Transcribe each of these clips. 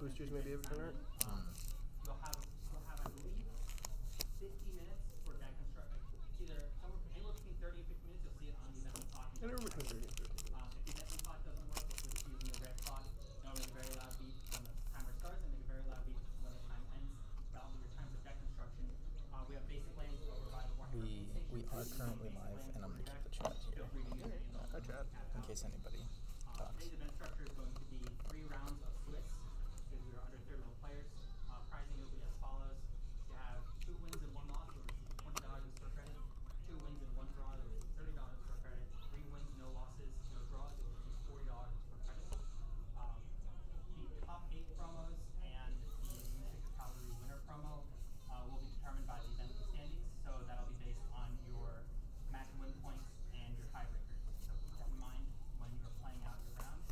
boosters maybe every turn. You'll have I believe 50 minutes for deck construction. Either anywhere between 30 and 50 minutes. You'll see it on the event clock. Anywhere between 30 and 50 minutes. If the event clock doesn't work, we'll switch to using the red clock. It'll make a very loud beep when the timer starts and make a very loud beep when the time ends. That'll be your time for deck construction. We have basic lands over by the Warhammer. We are currently live, and I'm going to keep the chat here. Hi, Chad. In case anybody talks. Today's event structure is going to be 3 rounds of Swiss, because we are under 30 level players. Pricing will be as follows. You have 2 wins and 1 loss, you'll receive $20 in store credit. 2 wins and 1 draw, you'll receive $30 in store credit. 3 wins, no losses, no draws, you'll receive $40 in store credit. The top 8 promos and the Moonshaker Cavalry winner promo will be determined by the event standings, so that'll be based on your match win points and your tiebreakers. So keep that in mind when you're playing out your rounds.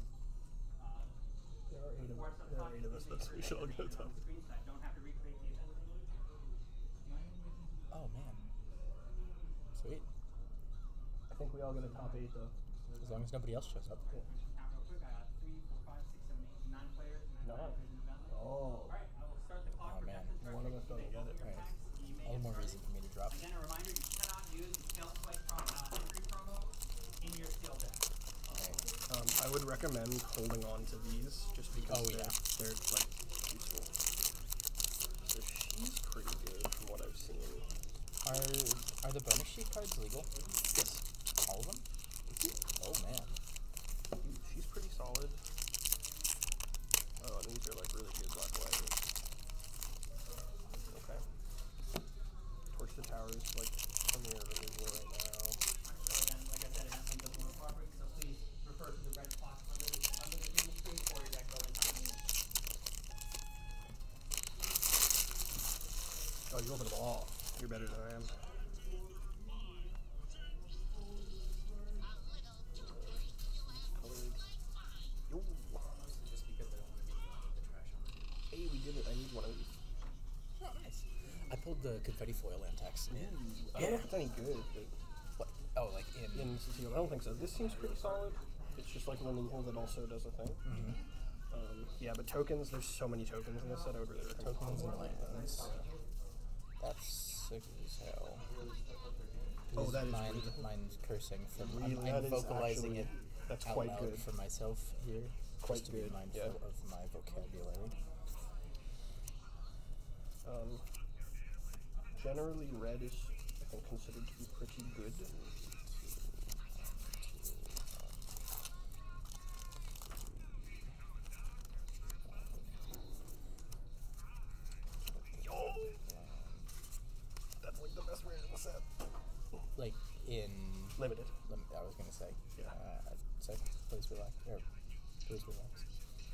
There are 8 of us, that's we should all go top. Don't have to recreate the event. Oh man. Sweet. I think we all get a top 8 though. As long as nobody else shows up. Yeah. Count real quick. I got 3, 4, 5, 6, 7, 8, 9 players. 9 players in the event. Oh. Alright, I will start the clock for deck construction. One of us doesn't get it. Right. All the more reason for me to drop. Again, a reminder, you cannot use the Scale Swipe entry promo in your steel deck. I would recommend holding on to these just because they're like useful. So she's pretty good from what I've seen. Are the bonus sheet cards legal? Yes. All of them? Oh man. She's pretty solid. Oh, and these are like really good black white. Okay. Torch the Towers like premier removal right now. So again, like I said, it doesn't work properly, so please refer to the red clock under the table screen for your deck building. Oh, you opened them all. You're better than I am. Colored. Yo. Just because I don't want to be the trash on the Hey, we did it. I need one of these. Oh, nice. I pulled the confetti foil Antex. I don't know if it's any good, but What? Oh, like in CCO, I don't think so. This seems pretty solid. It's just like removal that also does a thing. Yeah, but tokens, there's so many tokens in this set. I would really recommend tokens and lands. Yeah. That's sick as hell. Oh, that is mine, really- mine's cursing from Really, I'm that is vocalizing actually- it that's out quite loud good. for myself here. Quite just to be good, mindful yeah. of my vocabulary. Generally, red is, I think, considered to be pretty good. Yo! That's like the best red in the set. Like in Limited. I was gonna say. Yeah. I'd say please relax. Or please relax.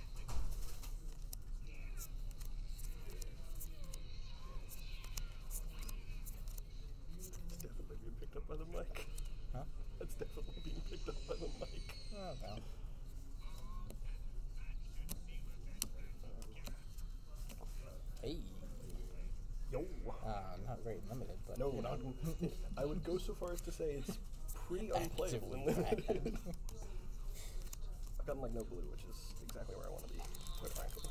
It's definitely being picked up by the mic. Huh? That's definitely being picked up by the mic. Oh no. Hey. Yo! Not very limited, but No, you know. not. I would go so far as to say it's pretty unplayable in limited. I've gotten like no blue, which is exactly where I want to be, quite frankly.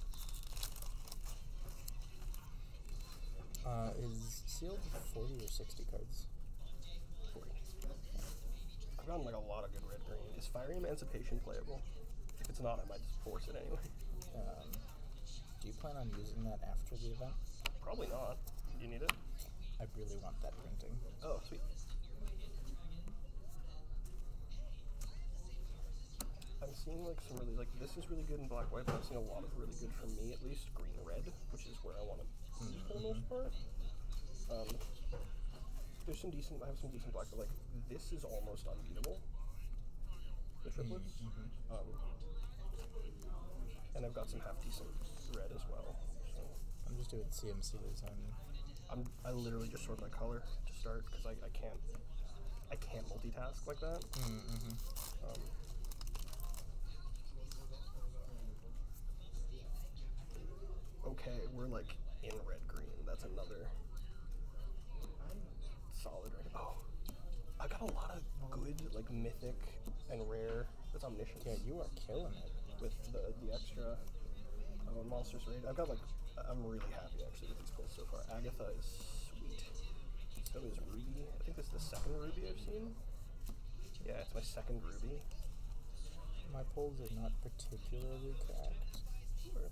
Is sealed 40 or 60 cards? 40. I've gotten like a lot of good red green. Is Fiery Emancipation playable? If it's not, I might just force it anyway. Do you plan on using that after the event? Probably not. Do you need it? I really want that printing. Oh, sweet. I'm seeing like some really, like this is really good in black white, but I've seen a lot of really good, for me at least, green red, which is where I want to be for the most part. There's some decent, I have some decent black, but like this is almost unbeatable. The triplets. And I've got some half decent red as well. So I'm just doing CMCs on. I literally just sort by color to start because I can't multitask like that. Okay, we're like in red green. That's another solid red. Oh, I got a lot of good like mythic and rare. That's omniscience. Yeah, you are killing it. With the extra. Oh, Monsters Raid. I've got like, I'm really happy actually with these pulls so far. Agatha is sweet. So is Ruby. I think this is the second Ruby I've seen. Yeah, it's my second Ruby. My polls are not particularly cracked. Sure.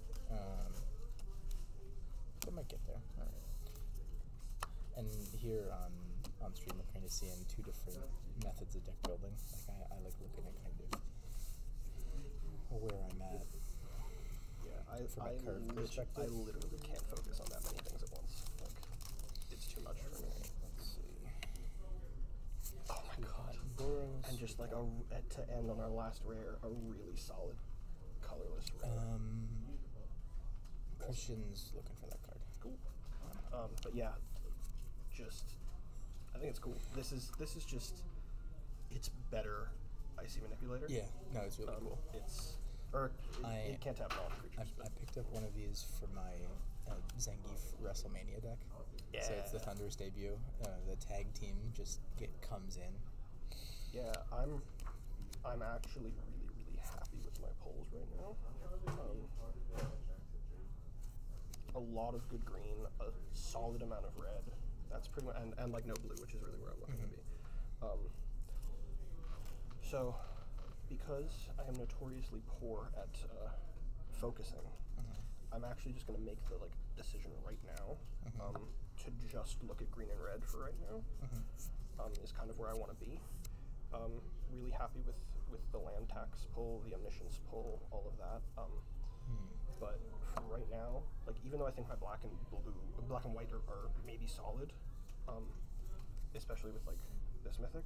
But might get there. Alright. And here on stream we're kind of seeing two different methods of deck building. Like I like looking at kind of where I'm at. Yeah, from a curve perspective. I literally can't focus on that many things at once. Like, it's too much for me. Let's see. Oh my god. Boros. And just like to end on our last rare, a really solid colorless rare. Christian's looking for that card. Cool. But yeah, I think it's cool. This is just, it's better Icy Manipulator. Yeah, no, it's really cool. It can't have non-creatures. I picked up one of these for my Zangief WrestleMania deck. Yeah. So it's the Thunder's debut. The tag team just comes in. Yeah, I'm actually really happy with my polls right now. A lot of good green, a solid amount of red. That's pretty much, and like no blue, which is really where I'm looking to be. So, because I am notoriously poor at focusing, I'm actually just going to make the decision right now to just look at green and red for right now. Is kind of where I want to be. Really happy with the land tax pull, the omniscience pull, all of that. But for right now, even though I think my black and white are maybe solid, especially with this mythic,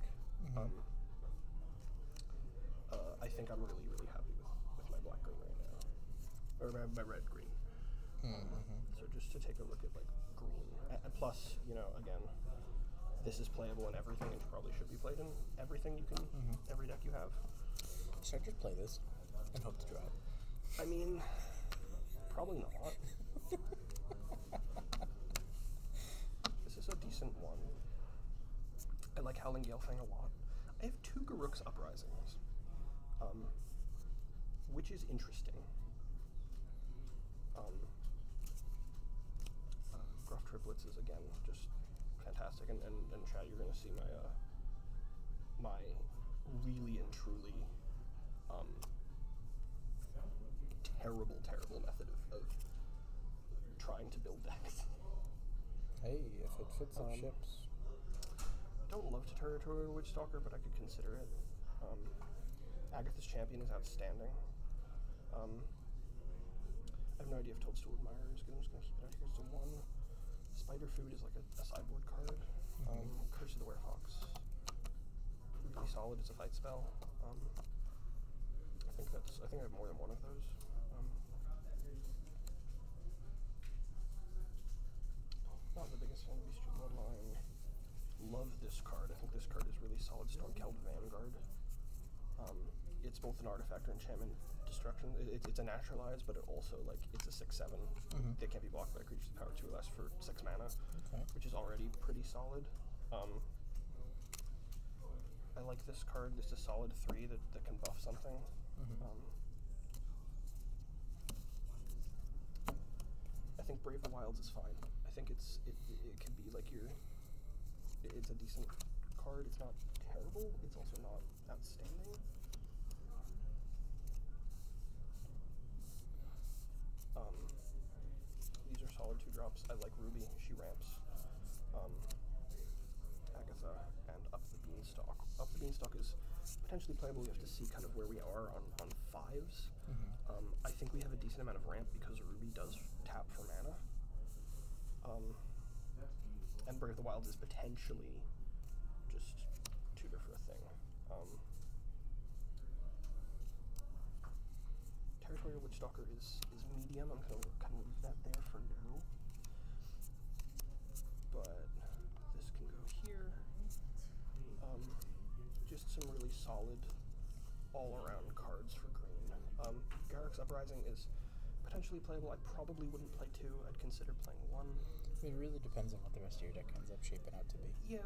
I think I'm really happy with my black green right now, or my red green. So just to take a look at green, and plus, again, this is playable in everything and probably should be played in everything you can, every deck you have. Should I just play this and hope to draw it? I mean, probably not. This is a decent one. I like Howling Galefang a lot. I have 2 Garruk's Uprisings, which is interesting. Gruff Triplets is again just fantastic, and chat, you're gonna see my really and truly terrible method of trying to build decks. Hey, if it fits up ships. Don't love to Territorial Witchstalker, but I could consider it. Agatha's Champion is outstanding. I have no idea if Toadstool Admirer is good. I'm just going to keep it out here. So 1. Spider Food is a sideboard card. Curse of the Werefox. Really solid. It's a fight spell. I think I have more than one of those. Not the biggest fan of Bestial Bloodline. Love this card. I think this card is really solid. Stormkeld Vanguard. It's both an artifact or enchantment destruction. It's a naturalized, but it also it's a 6/7 that can't be blocked by creatures with power 2 or less for 6 mana, which is already pretty solid. I like this card. It's a solid 3 that can buff something. I think Brave the Wilds is fine. I think it could be it's a decent card. It's not terrible. It's also not outstanding. These are solid 2-drops. I like Ruby. She ramps. Agatha and Up the Beanstalk. Up the Beanstalk is potentially playable. You have to see kind of where we are on 5s. I think we have a decent amount of ramp because Ruby does tap for mana. And Brave the Wilds is potentially just too good for a thing. Territorial Witchstalker is medium. I'm going to kind of leave that there for now. But this can go here. Just some really solid all-around cards for green. Garruk's Uprising is potentially playable. I probably wouldn't play 2. I'd consider playing 1. It really depends on what the rest of your deck ends up shaping out to be. Yeah.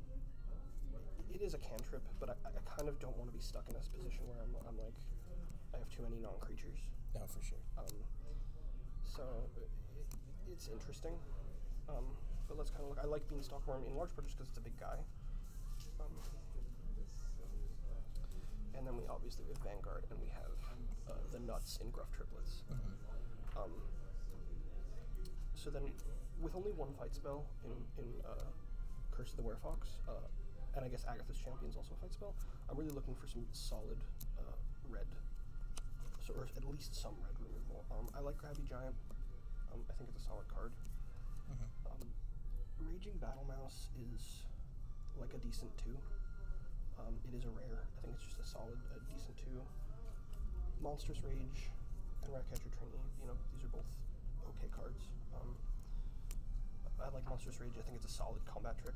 It is a cantrip, but I kind of don't want to be stuck in this position where I'm I have too many non-creatures. No, for sure. So it's interesting. But let's kind of look. I like Beanstalk Worm in large part just because it's a big guy. And then we obviously have Vanguard, and we have the nuts in Gruff Triplets. So then, with only one fight spell in Curse of the Werefox, and I guess Agatha's Champion's also a fight spell, I'm really looking for some solid red, or at least some red removal. I like Grabby Giant. I think it's a solid card. Raging Battle Mouse is like a decent 2. It is a rare. I think it's just a solid, decent 2. Monstrous Rage and Ratcatcher Trainee, these are both okay cards. I like Monstrous Rage. I think it's a solid combat trick.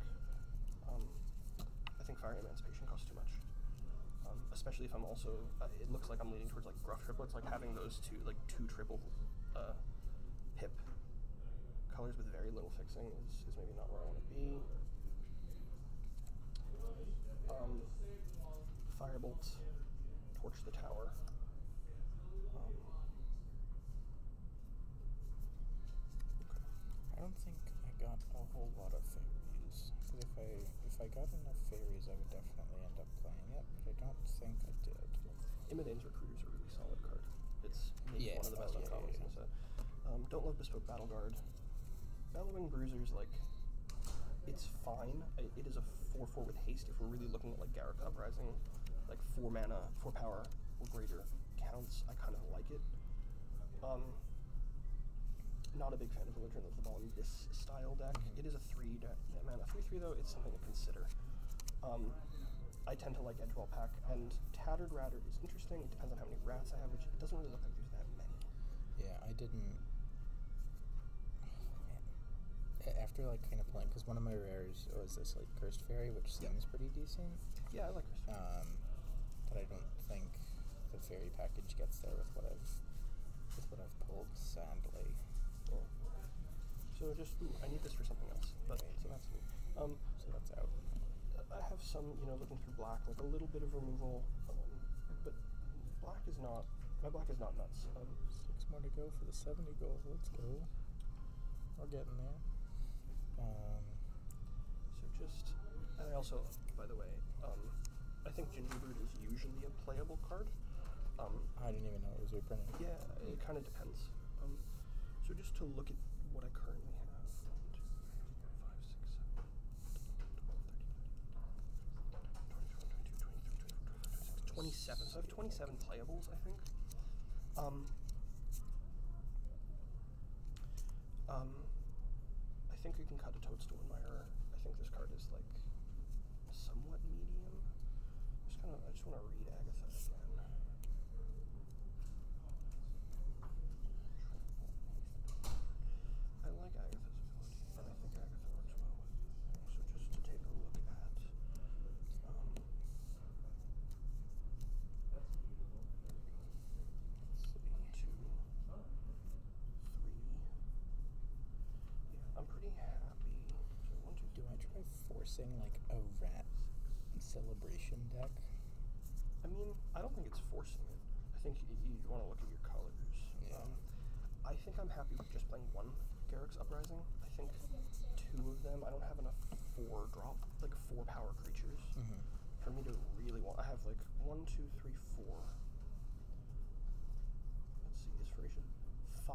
I think Fire Emancipation costs too much. Especially if I'm also, it looks like I'm leaning towards like Gruff Triplets, like having those two triple pip colors with very little fixing is maybe not where I want to be. Firebolt, Torch the Tower. I don't think I got a whole lot of fairies. Because if I got enough fairies, I would definitely end up playing it, but I don't think I did. Immodane's Recruiter's a really solid card. It's maybe one of the best uncommons in the set. Don't love Bespoke Battle Guard. Bellowing Bruiser's it's fine. It is a 4/4 with haste if we're really looking at Garruk Uprising, 4 mana, 4 power or greater counts. I kind of like it. Not a big fan of Belligerent of the Ball in this style deck. It is a 3 mana 3/3 though. It's something to consider. I tend to like Edgewall Pack, and Tattered Ratter is interesting. It depends on how many rats I have, which it doesn't really look like there's that many. Yeah, I didn't. After kind of playing, because one of my rares was this Cursed Fairy, which seems pretty decent. Yeah, I like Cursed Fairy. But I don't think the fairy package gets there with what I've pulled, sadly. Yeah. So I need this for something else. But so that's me. So that's out. I have some, looking through black, a little bit of removal, but black is not. My black is not nuts. 6 more to go for the 70 goals. Let's go. We're getting there. And I also, by the way, I think Gingerbread is usually a playable card. I didn't even know it was reprinted. Yeah, it kind of depends. So just to look at what I currently have. 27. So I have 27 playables, I think. I think we can cut a Toadstool Admirer. I think this card is somewhat medium. I just want to read Agatha again. I like Agatha's ability, and I think Agatha works well with it. So just to take a look at I'm pretty happy. So 1, 2, 3. Do I try forcing a rat celebration deck? I mean, I don't think it's forcing it. I think you want to look at your colors. Yeah. I think I'm happy with just playing 1 Garruk's Uprising. I think 2 of them, I don't have enough 4-drop, 4 power creatures for me to really want. I have 1, 2, 3, 4. Let's see, Inspiration 5,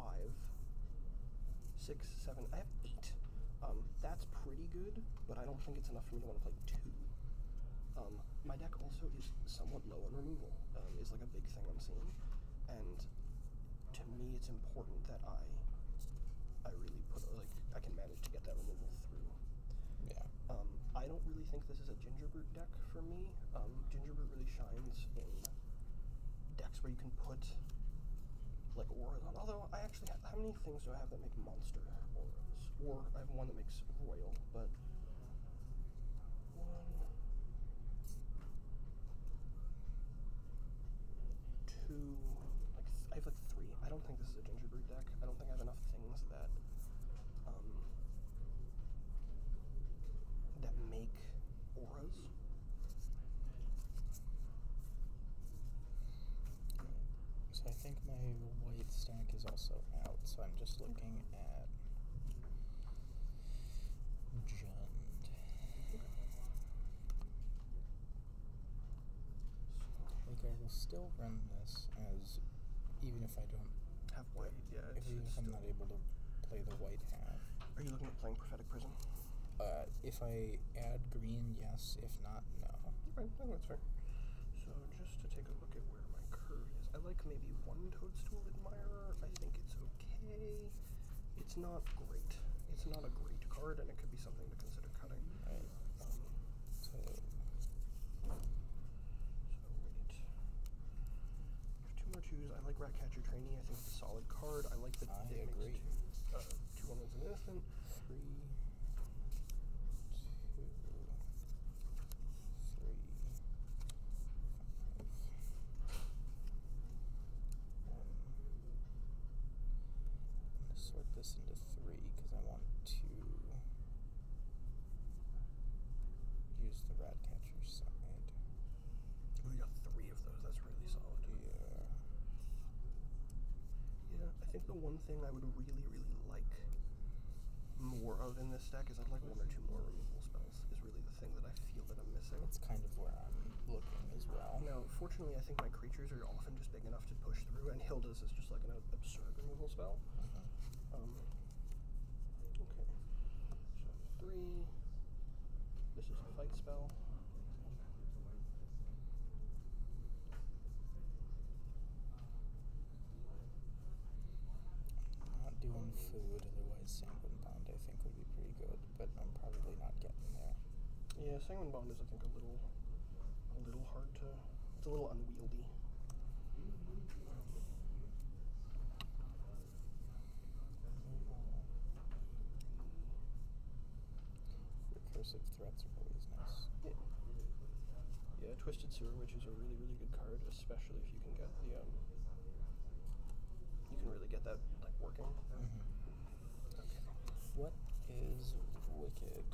6, 7. I have 8. That's pretty good, but I don't think it's enough for me to want to play 2. My deck also is somewhat low on removal, is a big thing I'm seeing, and to me it's important that I really put, I can manage to get that removal through. Yeah. I don't really think this is a Gingerbread deck for me. Gingerbread really shines in decks where you can put auras on, although I actually have, how many things do I have that make monster auras? Or I have one that makes royal, but 1, 2, I have 3. I don't think this is a Gingerbread deck. I don't think I have enough things that that make auras. So I think my white stack is also out, so I'm just looking at Jund. Like, I will still run this as, even if I don't Have white, yeah. even if I'm not able to play the white half. Are you looking at playing Prophetic Prison? If I add green, yes. If not, no. Okay, I think that's fair. So just to take a look at where my curve is, I like maybe one Toadstool Admirer. I think it's okay. It's not great. It's not a great card, and it could be something to consider cutting. Right. So wait. There's two more twos. I like Ratcatcher Trainee. I think it's a solid card. I like that it agree. makes two women's an instant. 3, 2, 3, 5, 1. I'm going to sort this into 3 because I want to use the Ratcatcher side. We got 3 of those. That's really solid. Yeah. Yeah, I think the one thing I would really, really like more of in this deck is I'd like 1 or 2 more removal spells, is really the thing that I feel that I'm missing. That's kind of where I'm looking as well. Now, fortunately, I think my creatures are often just big enough to push through, and Hilda's is just like an absurd removal spell. Okay. So 3. This is a fight spell. Not doing food, otherwise Sanguine Bond I think would be pretty good, but I'm probably not getting there. Yeah, Sanguine Bond is, I think, a little hard to. It's a little unwieldy. Recursive threats are always nice. Yeah. Yeah, Twisted Sewer Witch is a really, really good card, especially if you can get the you can really get that like working. Okay. What is Wicked?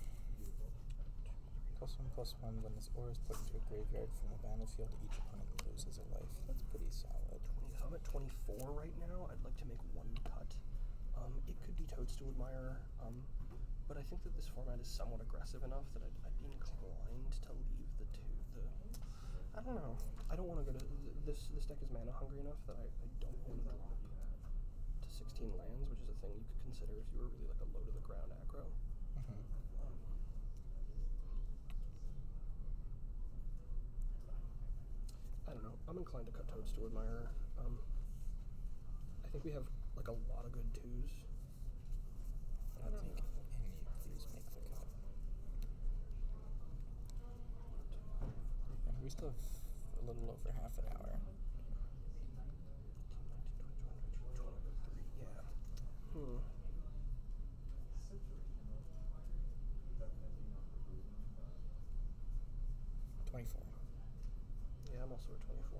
+1/+1. When this aura is put into a graveyard from the battlefield, each opponent loses a life. That's pretty solid. So I'm at 24 right now. I'd like to make 1 cut. It could be Toadstool Admirer, but I think that this format is somewhat aggressive enough that I'd be inclined to leave the I don't know. I don't want to go to this deck is mana hungry enough that I don't want to drop to 16 lands, which is a thing you could consider if you were really like a low to the ground aggro. I don't know. I'm inclined to cut Toadstool Admirer. I think we have like a lot of good 2s. I don't think any of these make the cut. And we still have a little over half an hour. 23, yeah. 24. Yeah, I'm also at 24.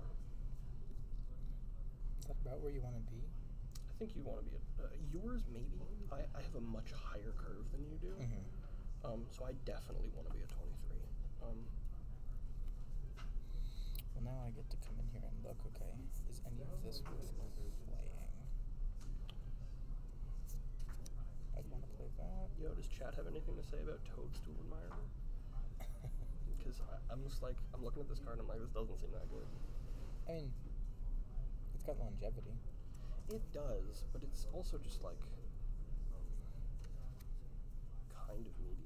Is that about where you want to be? I think you want to be at yours, maybe. I have a much higher curve than you do. So I definitely want to be at 23. Well, now I get to come in here and look, okay, is any of this worth playing? I'd want to play that. Yo, does chat have anything to say about Toadstool Admirer? Because I'm just like, I'm looking at this card and I'm like, this doesn't seem that good. I mean, it's got longevity. It does, but it's also just like kind of medium.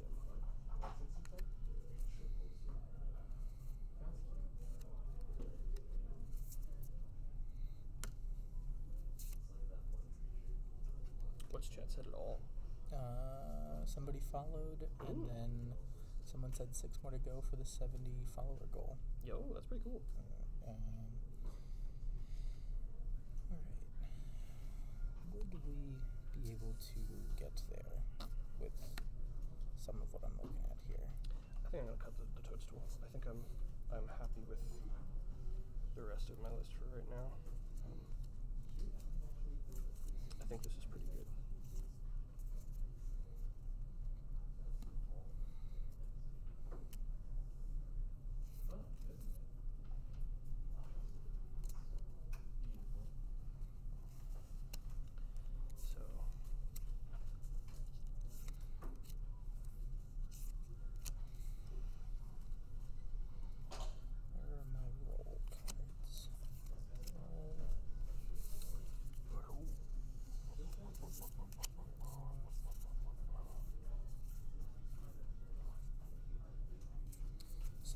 What's chat said at all? Somebody followed, and then someone said 6 more to go for the 70 follower goal. Yo, that's pretty cool. Alright. Would we be able to get there with some of what I'm looking at here? I think I'm gonna cut the Toadstool. I think I'm happy with the rest of my list for right now. I think this is pretty good.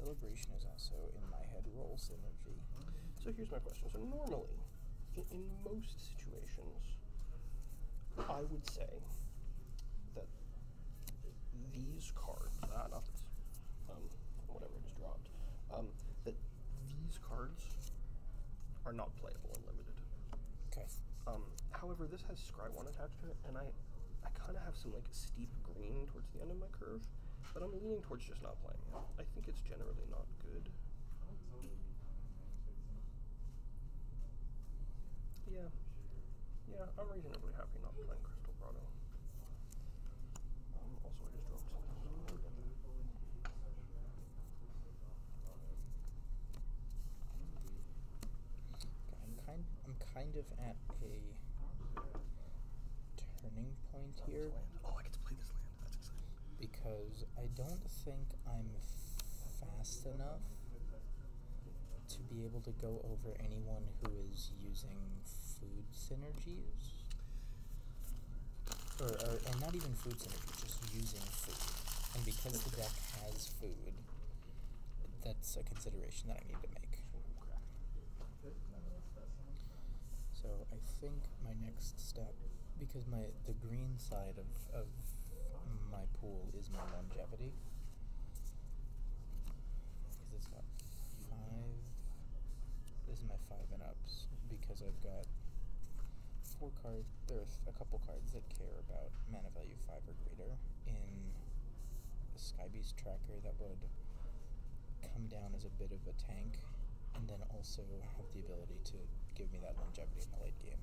Celebration is also in my head roll synergy. So here's my question. So normally, in most situations, I would say that these cards, not this, whatever I just dropped, that these cards are not playable in limited. Okay. However, this has Scry 1 attached to it, and I kind of have some like steep green towards the end of my curve, but I'm leaning towards just not playing it. I think it's generally not good. Yeah, I'm reasonably happy not playing Crystal Grotto. Also, I just dropped something. I'm kind of at a turning point here. Oh, I get to play this land. That's exciting. Because I don't think I'm fast enough to be able to go over anyone who is using food synergies. Or not even food synergies, just using food. And because the deck has food, that's a consideration that I need to make. So I think my next step, because the green side of my pool is my longevity. Because it's got 5. This is my 5 and ups, because I've got 4 cards. There's a couple cards that care about mana value 5 or greater in the Skybeast tracker that would come down as a bit of a tank, and then also have the ability to give me that longevity in the late game.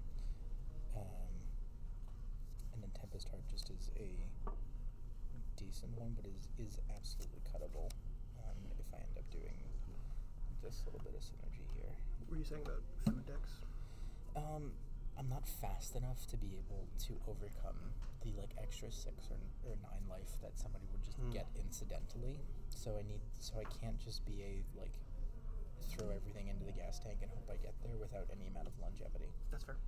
And then Tempest Heart just is a decent one, but is absolutely cuttable if I end up doing just a little bit of synergy here. Were you saying about food decks? I'm not fast enough to be able to overcome the like extra 6 or 9 life that somebody would just get incidentally. So I can't just be a like throw everything into the gas tank and hope I get there without any amount of longevity. That's fair.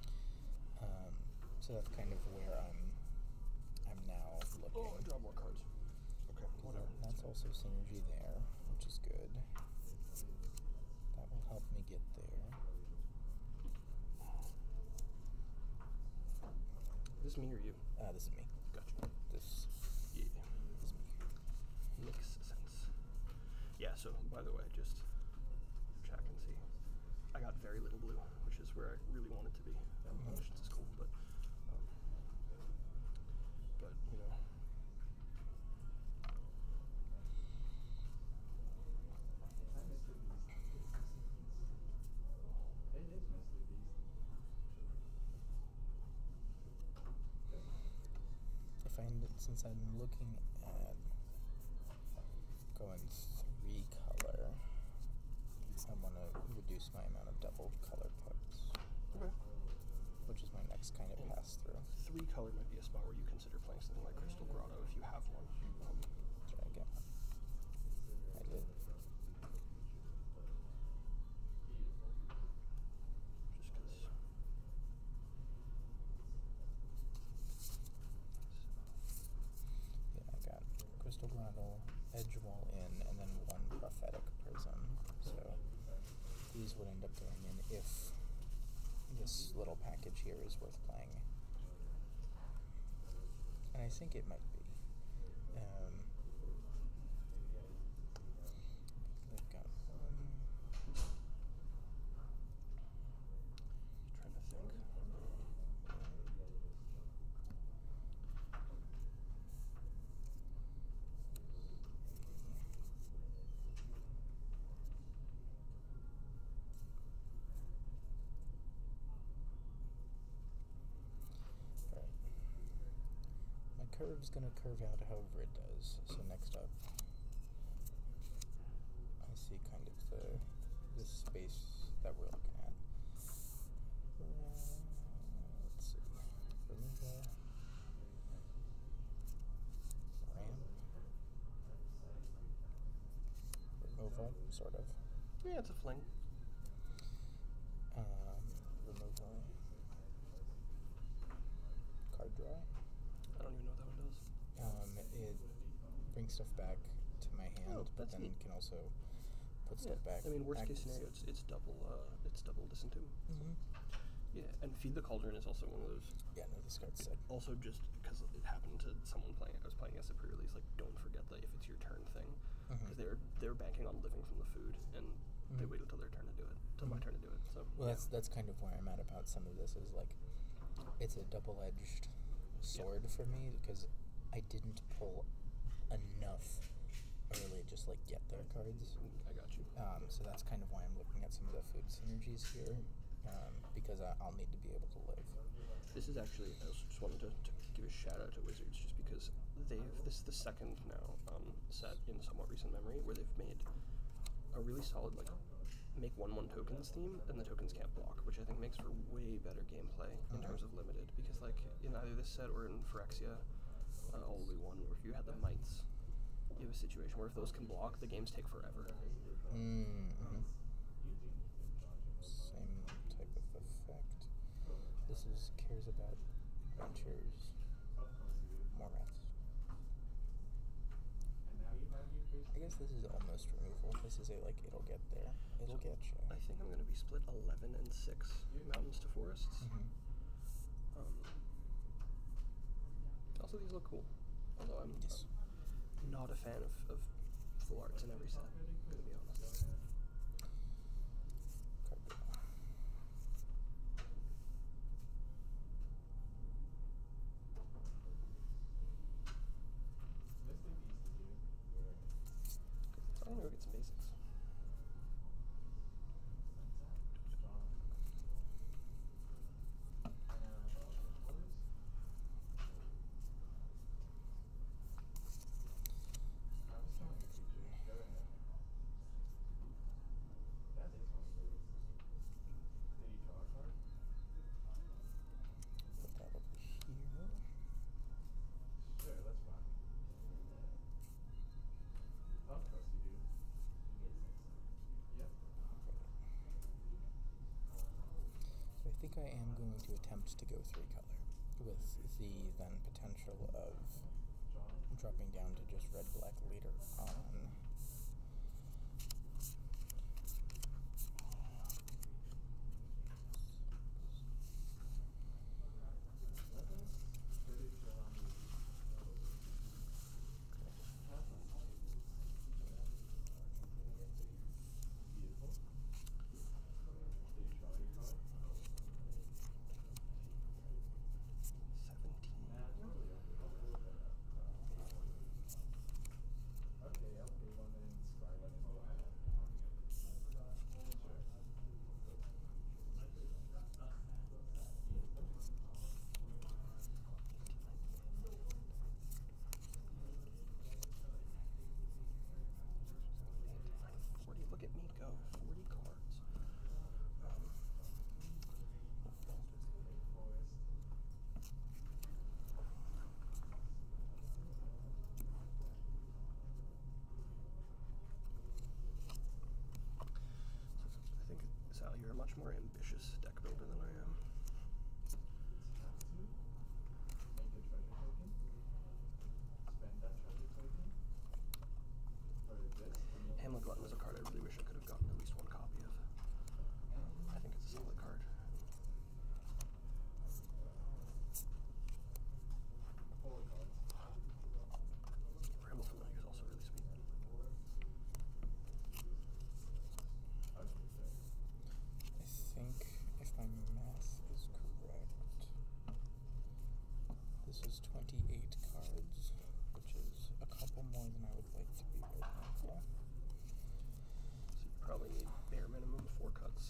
So that's kind of where I'm now looking. Oh, I draw more cards. Okay, whatever. That's also synergy there, which is good. That will help me get there. Is this me or you? This is me. Gotcha. This Yeah. is me. Makes sense. Yeah, so by the way, just check and see. I got very little blue, which is where I really want it to be. Omniscience is cool, but you know. I find that since I'm looking at going 3 color, I want to reduce my amount of double color puts. Okay. Which is my next kind of pass through. 3 color might be a spot where you consider playing something like Crystal Grotto if you have one. Try again. I did. Just because. Yeah, I got Crystal Grotto, Edge Wall in, and then 1 Prophetic Prism. So these would end up going in if this little package here is worth playing. And I think it might be. I've got 1. Trying to think. Alright. My curve's gonna curve out however it does. So next up, I see kind of this space that we're looking at. Let's see. Removal. Ramp. Removal, sort of. Yeah, it's a fling. Removal. Card draw. I don't even know what that one does. It brings stuff back to in my hand, but then neat. can also put stuff back. I mean, worst case active. scenario, it's double Disentomb. Yeah, and Feed the Cauldron is also one of those. Yeah, no, this card's sick. Also, just because it happened to someone playing, I was playing against a pre-release. Like, don't forget that if it's your turn thing, because they're banking on living from the food, and they wait until their turn to do it, till my turn to do it. So well, that's kind of where I'm at about some of this. Is like, it's a double-edged sword for me because I didn't pull enough early, just like get their cards. I got you. So that's kind of why I'm looking at some of the food synergies here, because I'll need to be able to live. This is actually, I also just wanted to give a shout out to Wizards, just because this is the second now set in somewhat recent memory where they've made a really solid, like, make 1/1 tokens theme, and the tokens can't block, which I think makes for way better gameplay in terms of limited, because like in either this set or in Phyrexia, all we won, where if you had the mites, you have a situation where if those can block, the games take forever. Same type of effect. This is cares about adventures, more rats. I guess this is almost removal. This is a, like, it'll get there. It'll get you. I think I'm going to be split 11 and 6 mountains to forests. Also, these look cool. Although I'm not a fan of full arts in every set, I'm going to be honest. Card draw. So I'm going to go get some basics. Put that over here. So I think I am going to attempt to go 3-color with the then potential of dropping down to just red-black later on. Look at me go, 40 cards. I think, Sal, you're a much more ambitious deck builder than I am. Hamlet Glutton was a card I really wish I could have gotten at least one copy of. I think it's a solid card. Bramble Familiar is also really sweet. I think, if my math is correct, this is 28 cards, which is a couple more than I would like to be right now. So you probably need bare minimum 4 cuts.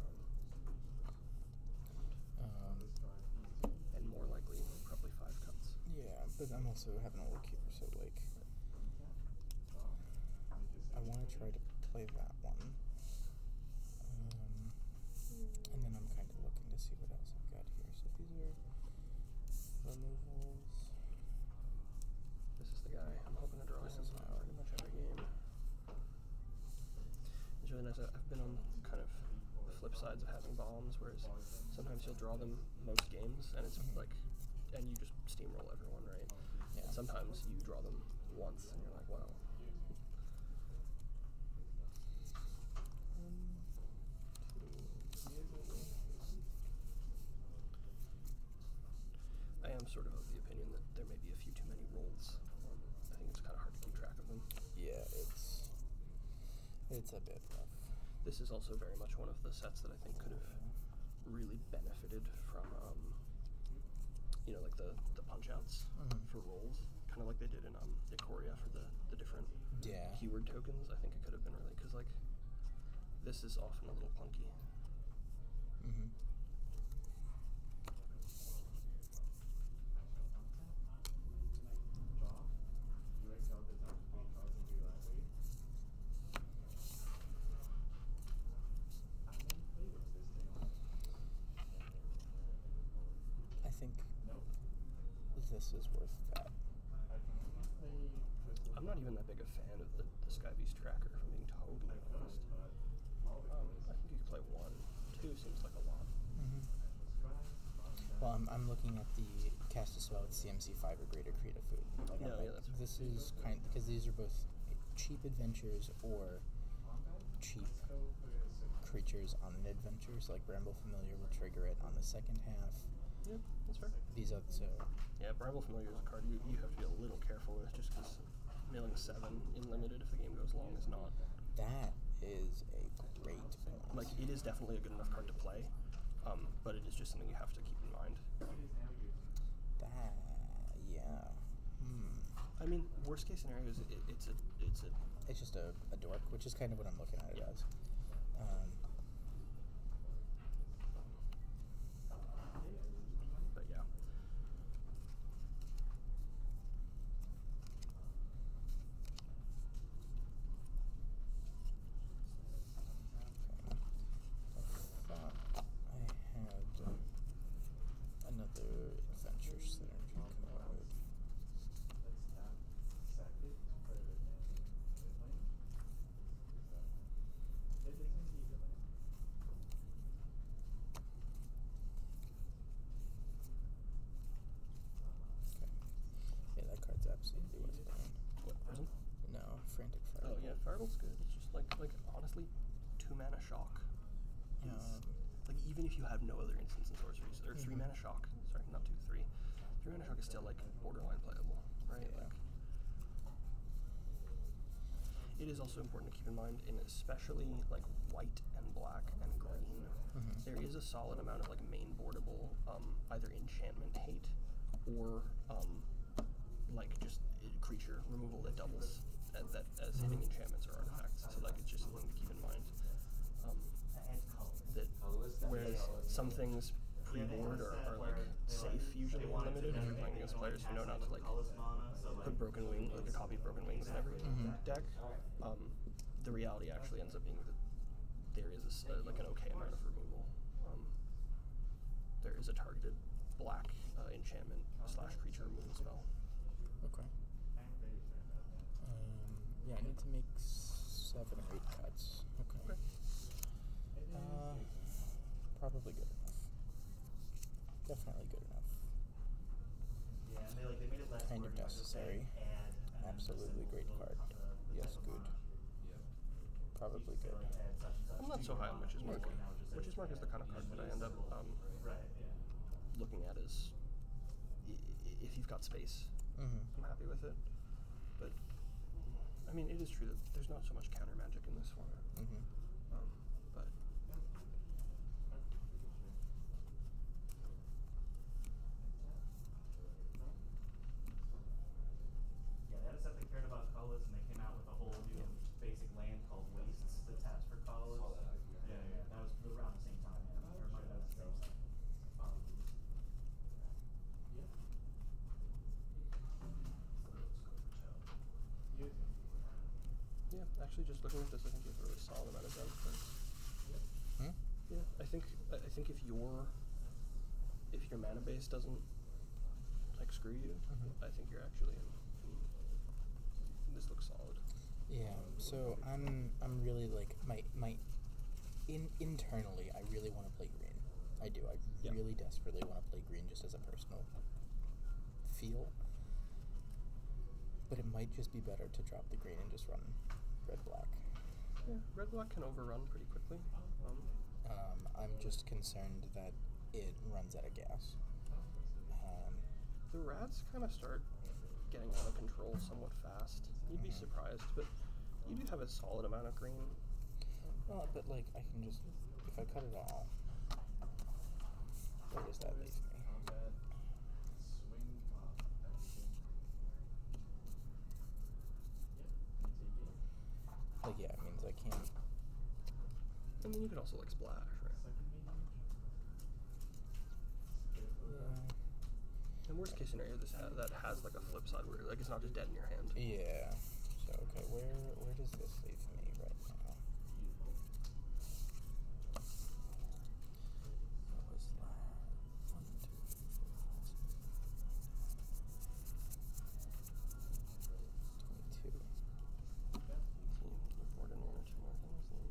And more likely, probably 5 cuts. Yeah, but I'm also having a look here, so like, I want to try to play that one. And then I'm kind of looking to see what else I've got here. So these are removals. This is the guy I'm hoping to draw since now pretty much every game. It's really nice. I've been on kind of the flip sides of having bombs, whereas sometimes you'll draw them most games, and it's like, and you just steamroll everyone, right? Yeah. And sometimes you draw them once, and you're like, wow, sort of the opinion that there may be a few too many rolls. I think it's kind of hard to keep track of them. Yeah, it's a bit rough. This is also very much one of the sets that I think could have really benefited from, like the punch-outs for rolls, kind of like they did in Ikoria for the different keyword tokens. I think it could have been really, because, like, this is often a little clunky. Mm-hmm. I think this is worth that. I'm not even that big a fan of the Sky Beast tracker, if I'm being totally honest. I think you could play 1. 2 seems like a lot. Mm-hmm. Well, I'm looking at the cast a spell with CMC 5 or greater creative food. Like, That's this is because these are both cheap adventures or cheap creatures on an adventure. So like Bramble Familiar will trigger it on the second half. Yep, that's fair. These are so. Yeah, Bramble Familiar is a card you have to be a little careful with, just because milling 7 in limited if the game goes long is not. That is a great point. Like, it is definitely a good enough card to play, but it is just something you have to keep in mind. Yeah. I mean, worst case scenario is It's just a dork, which is kind of what I'm looking at it as. But yeah. I thought I had another adventure synergy card. Yeah, that card's absolutely worth playing. What, Prison? No, Frantic Fire. Oh yeah, Fireball's good. It's just like honestly, 2 mana shock. Like, even if you have no other instants and sorceries, or 3 mana shock. Sorry, not 2, 3. 3 mana shock is still like borderline playable, right? Yeah. Like, it is also important to keep in mind, in especially like white and black and green, there is a solid amount of like main boardable, either enchantment hate or like just creature removal that doubles as hitting enchantments or artifacts. So like it's just something to keep in mind. That whereas some things pre-board are like safe usually when limited if you're playing against players who know not to like put Broken Wing, like a copy of Broken Wings in every deck. The reality actually ends up being that there is like an okay amount of removal. There is a targeted black enchantment / creature removal spell. Okay. Yeah, I need to make 7 or 8 cuts. Okay. Probably good enough. Definitely good enough. Yeah, and they made it less Kind of necessary. Absolutely great card. Yes, good. Probably good. I'm not so high on Witch's Mark. Witch's Mark is the kind of card that I end up looking at as if you've got space, I'm happy with it. But I mean, it is true that there's not so much counter magic in this format. But yeah, they had a set that cared about colors, and they came out with a whole new basic land called Wastes that taps for colors. Yeah, that was around the same time. Yeah, or might have been the same set. yeah, actually, just looking at this, I think you have a really solid amount of depth. Yeah, I think if your mana base doesn't like screw you, I think you're actually this looks solid. Yeah, so I'm really like internally I really want to play green. I do. I really desperately want to play green just as a personal feel. But it might just be better to drop the green and just run red-black. Yeah, red-black can overrun pretty quickly. I'm just concerned that it runs out of gas. rats kind of start getting out of control somewhat fast. You'd be surprised, but you do have a solid amount of green. Well, but like I can just, if I cut it all, where does that leave me? Like yeah, it means I can't. I mean, you could also like splash, right? Yeah. In worst case scenario, that has like a flip side where like it's not just dead in your hand. Yeah. So okay, where does this leave me right now? What was that? 1, 2, 22. Keyboard and 1 or 2 more things. Then.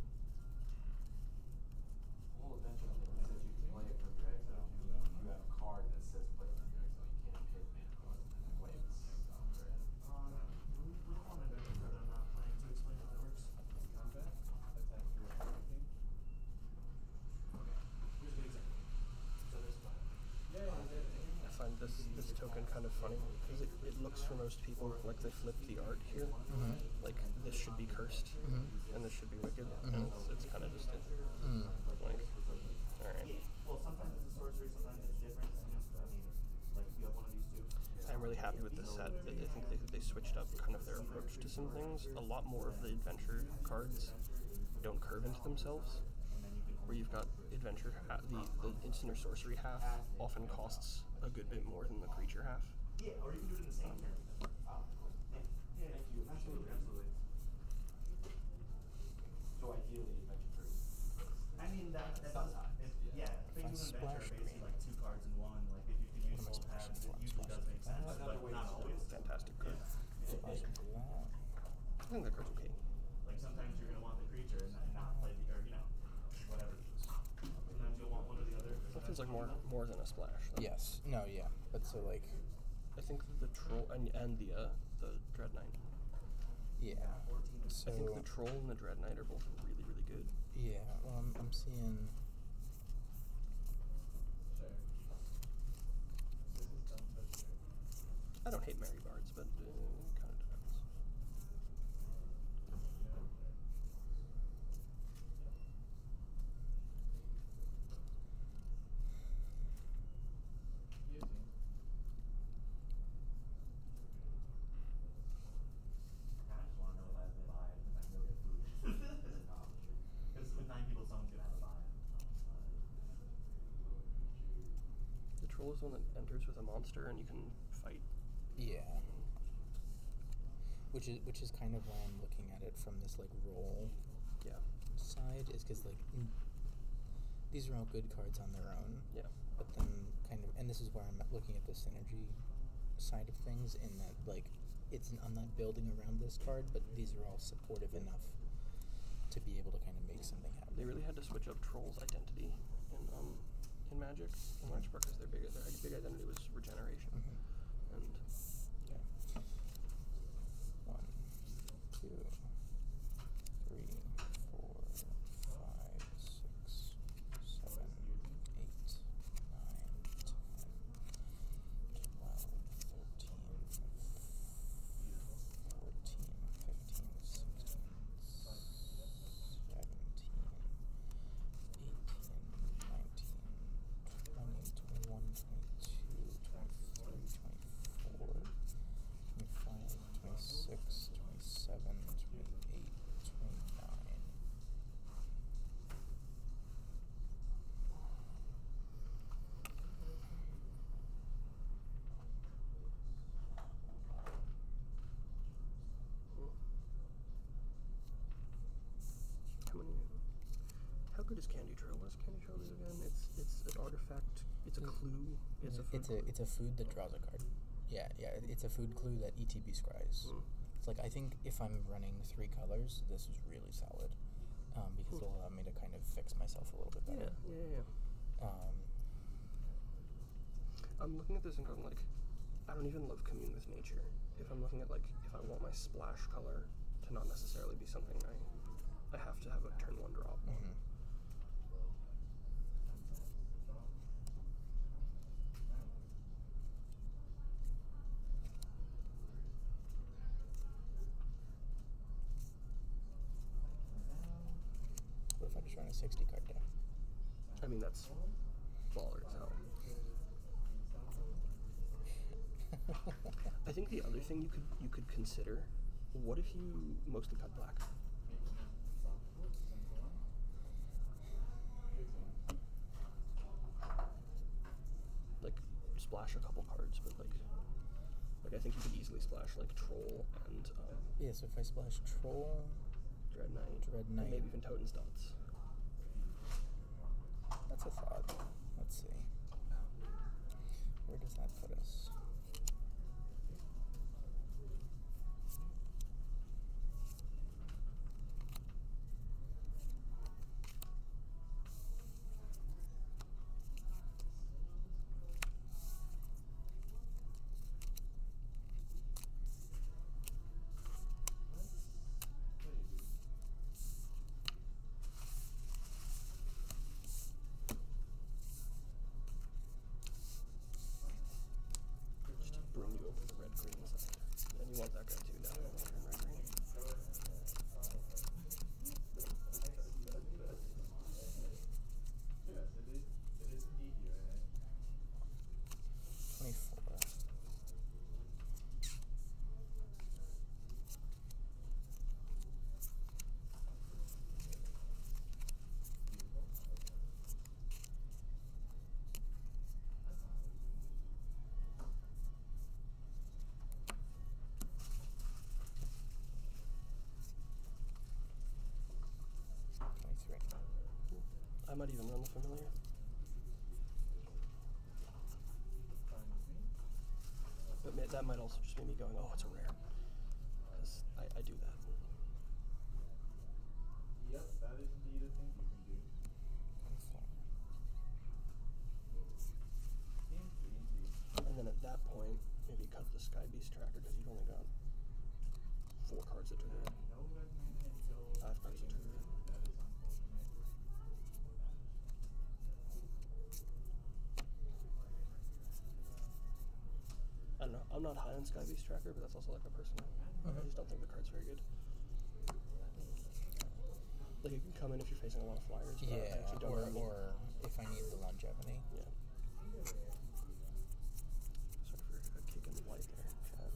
Well, eventually, it says you can play it for your exile. You have a card that says play it for your exile. You can't pay mana cost and then play it as an exile. We want to do that I'm not playing to explain how that works. Combat, attack your everything. Okay. Here's a good example. So there's fire. I find this token kind of funny because it looks for most people like they flipped the art here. Like this should be cursed and this should be wicked. And it's kind of just like, all right. Well, sometimes it's a sorcery, sometimes it's different. You know, I mean, like you have one of these two. I'm really happy with this set. I think they switched up kind of their approach to some things. A lot more of the adventure cards don't curve into themselves. Where you've got adventure, the instant or sorcery half often costs a good bit more than the creature half. Yeah, or you can do it in the same turn. Yeah, Thank you. absolutely, absolutely. So ideally, adventure first. I mean, that does, yeah, things in adventure are basically like 2 cards in one. Like if you could use both halves, it usually does make sense, but not always. Fantastic card. Splash into that. I think that card's okay. Like sometimes you're gonna want the creature and not play the, or you know, whatever. Sometimes you'll want one or the other. That feels like more than a splash. Though. Yes. No. Yeah. But so like. I think the troll and the Dread Knight. Yeah. So. I think the troll and the Dread Knight are both really, really good. Yeah. Well, I'm seeing. I don't hate Mary Bards, but it kind of depends. I just want to know if I have to buy it, if I can go get food. Because with 9 people, someone's gonna have to buy it. The troll is the one that enters with a monster and you can fight. Yeah. Which is kind of why I'm looking at it from this like roll Yeah. side, is because like these are all good cards on their own. Yeah. But then kind of, and this is where I'm looking at the synergy side of things, in that like I'm not building around this card, but these are all supportive enough to be able to kind of make something happen. They really had to switch up Troll's identity in Magic, in large part because their big identity was regeneration. And Yeah. 1, 2, 3, 4, 5, 6, 7, 8, 9, 10, 12, 13, 14, 15, 16, 17, 18, 19, 20, 21, 22, 23, 24, 25, 26, 27, 28, 29. how good is Candy Trail? What is Candy Trail do again? It's an artifact. It's a clue. It's a food. It's a food that draws a card. Yeah. It's a food clue that ETB scries. It's like, I think if I'm running 3 colors, this is really solid, because it'll allow me to kind of fix myself a little bit better. Yeah. I'm looking at this and going like, I don't even love Commune with Nature. If I'm looking at like, if I want my splash color to not necessarily be something I have to have a turn 1 drop. Just run a 60 card deck. I mean, that's baller as hell. I think the other thing you could consider, what if you mostly cut black? Like splash a couple cards, but like I think you could easily splash like Troll and Yeah, so if I splash Troll, Dread Knight, Dread and Knight. maybe even Toten's Dots. That's a thought. Let's see. Where does that put us? Just to bring you over the red-green side. And you want that guy too, now. Red-green. 24. I might even run the familiar. But that might also just be me going, oh, it's a rare. Because I do that. Yep, that is indeed a thing you can do. And then at that point, maybe cut the Sky Beast tracker because you've only got 4 cards that trigger it. No red mana until 5 cards that trigger it. that is unfortunate. I don't know. I'm not high on Sky Beast tracker, but that's also like a personal. I just don't think the card's very good. Like it can come in if you're facing a lot of flyers. But I actually don't really need- or if I need the longevity. Yeah. Sorry for kicking the light there, Chad.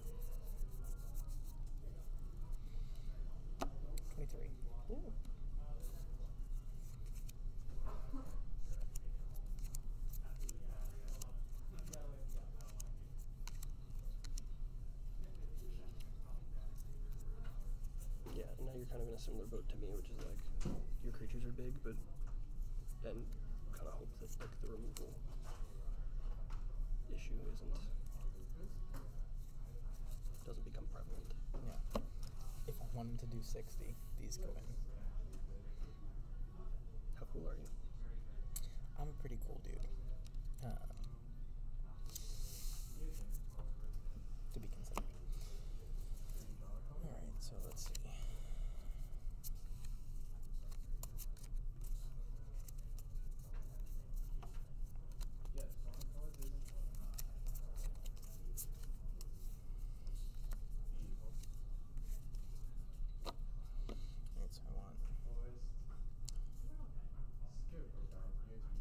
23. Yeah. Yeah, and now you're kind of in a similar boat to me, which is like your creatures are big, but and kind of hope that like the removal issue doesn't become prevalent. Yeah. If I wanted to do 60, these go in. How cool are you? I'm a pretty cool dude. To be considered. Alright, so let's see. Yes, one color is beautiful. Alright, so I want Forest. Scarecrow guy, your turn.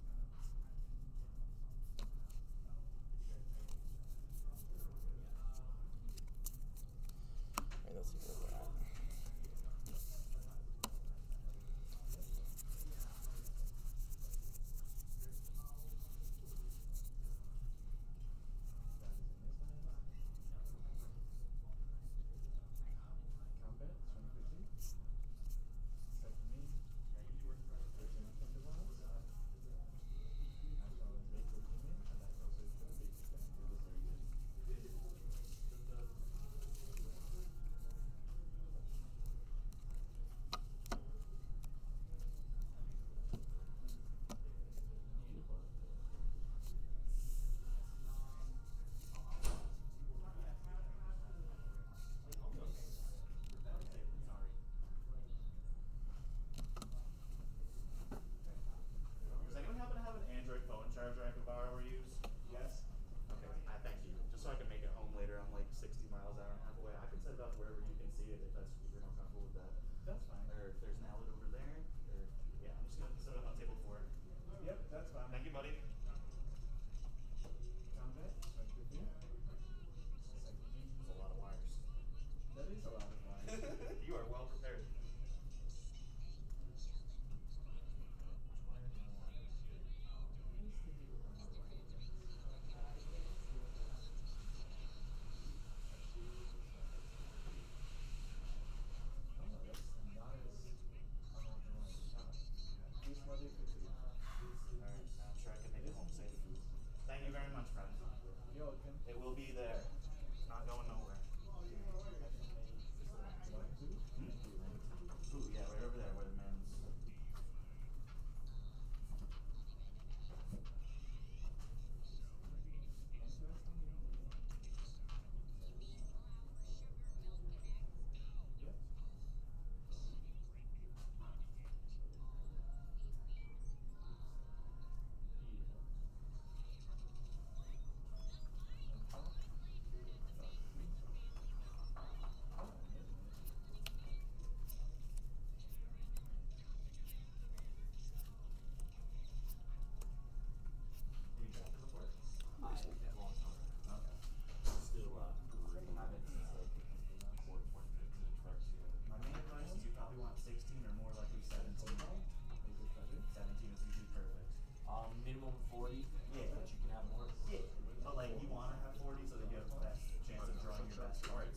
Alright, let's see where we're at. That is in this land. Combat, 2015. Second me. 13 up from the wilds. As well as make 14 min, and that's also for the basic land. It is very good. Does anyone happen to have an Android phone charger I could borrow or use? Yes? Okay, I thank you. Just so I can make it home later. I'm like 60 miles hour and a half away. I can set it up wherever you can see it if you're not comfortable with that. That's fine. Or if there's an outlet over there. Or, yeah, I'm just gonna It will be there. It's not going nowhere. Ooh, yeah, right over there where the man's. My main advice is you probably want 16 or more likely 17. 17 is usually perfect. Minimum 40, Yeah. but you can have more. Yeah, but like you want to have 40 so that you have the best chance of drawing your best cards.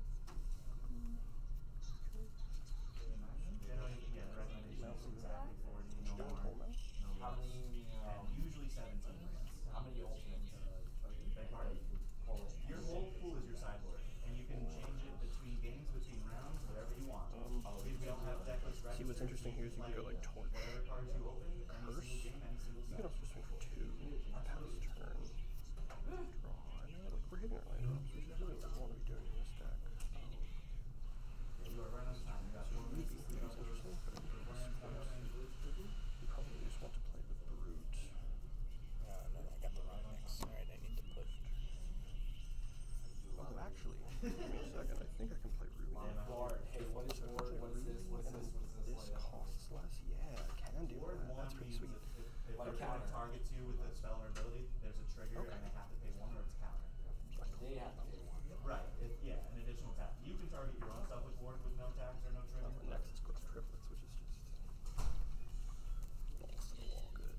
Generally, yeah, the recommendation is exactly 40, no more. How many, And usually 17 lands. how many ultimates? Beg pardon? Pull in? Your whole pool is your sideboard, and you can change it between games, between rounds, whatever you want. If we don't have deck list See, what's interesting here is you can go like torch, whatever cards you open, any curse. single game, any single You set. can also swing for 2, pass turn, draw. I know, like we're hitting our land drops, which is really what we want to be doing in this deck. You are right on time. You got 4 minutes. Maybe it's interesting, but I think at this point, you probably just want to play the brute. No, I got the wrong mix. Alright, I need to put. Although actually, give me a second, I think I can play Ruby. Ward. Hey, what is Ward? What is this? What is this? What is this? This costs less? Yeah, I can do Ward that. 1 That's pretty means sweet. if Like their counter. opponent targets you with a spell or ability, there's a trigger Okay. and they have to pay 1 or it's counter. They have to pay one. Right, yeah, an additional tap. You can target your own stuff with Ward with no tags or no trigger. And next is Growth Triplets, which is just balls to the wall good.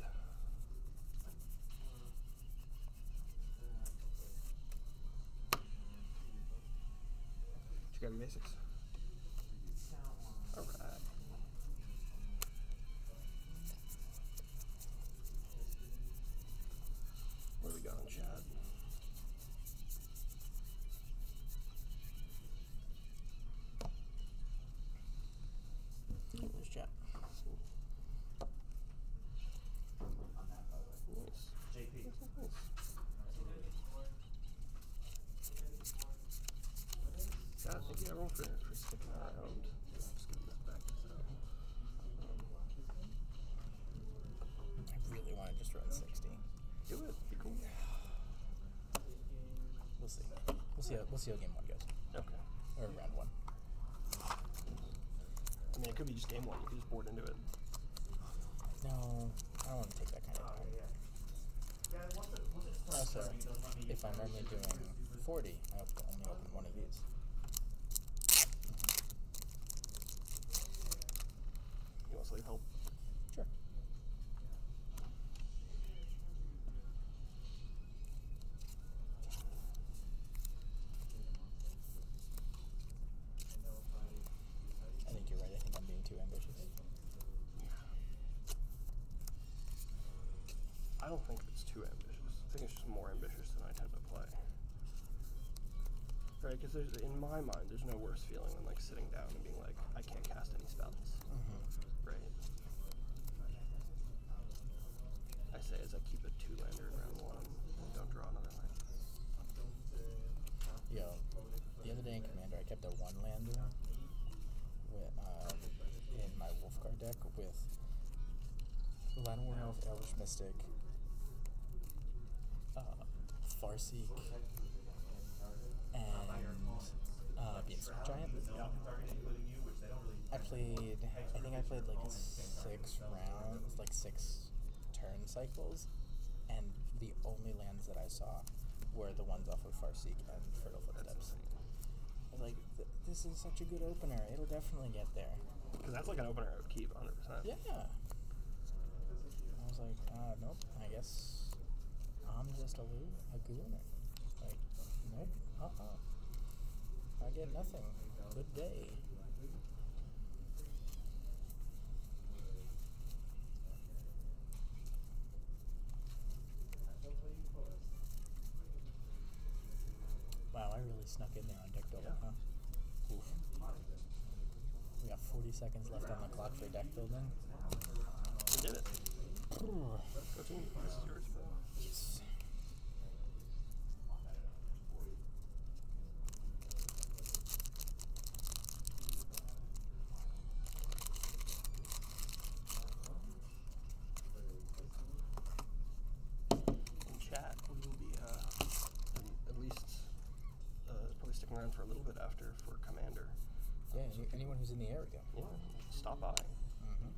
You got your basics? Alright. What do we got on Chad? There's chat. Nice. JP. Nice. Yeah, thank you everyone for sticking around. Just giving that back. I really want to just run 60. Do it. Be cool. We'll see. We'll see how game 1 goes. Okay. Or round 1. I mean, it could be just game 1. You could just board into it. No, I don't want to take that kind of time. Guys, once it starts Also, starting, it does let me if I'm only doing 40, I have to only open one of these. You want sleep help? Sure. I think you're right. I think I'm being too ambitious. I don't think it's too ambitious. I think it's just more ambitious than I tend to play. Right? Because in my mind, there's no worse feeling than like sitting down and being like, I can't cast any spells. Right? I say as I keep a 2-lander in round 1 and don't draw another land. Yo, the other day in Commander, I kept a 1-lander with, in my Wolfguard deck with Llanowar Elf, Elvish Mystic, Farseek, and Beanstalk Giant. I think I played like 6 rounds, like 6 turn cycles, and the only lands that I saw were the ones off of Farseek and Fertile Footsteps. I was like, this is such a good opener. It'll definitely get there. Because that's like an opener I would keep 100%. Yeah. I was like, nope, I guess I'm just a gooner. Like, nope, I get nothing. Good day. I really snuck in there on deck building, Yeah. huh? Oof. We got 40 seconds left on the clock for deck building. We did it. Go team. This is yours. Yes. In chat, we will be at least probably sticking around for a little bit after for Commander. Yeah, anyone who's in the area. Yeah, stop by. Mm-hmm.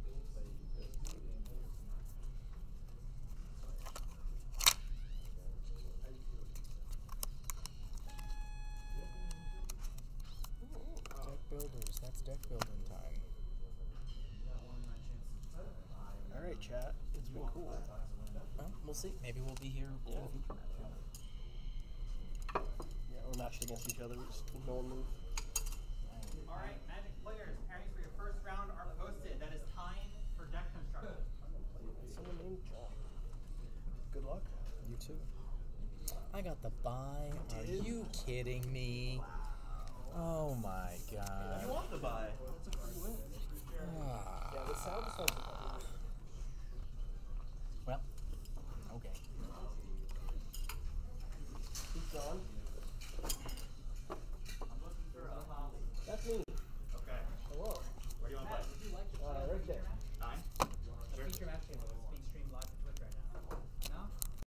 Deck builders, that's deck building time. All right, chat. It's been cool. Well, we'll see. Maybe we'll be here in the future. Yeah, we're matched against each other. We just no one move. Alright, Magic players, pairings for your first round are posted. That is time for deck construction. Someone named John. Good luck. You too. I got the buy. Are did? you kidding me? Oh my god. You want the buy? That's a free win. Ah. Yeah, the sound is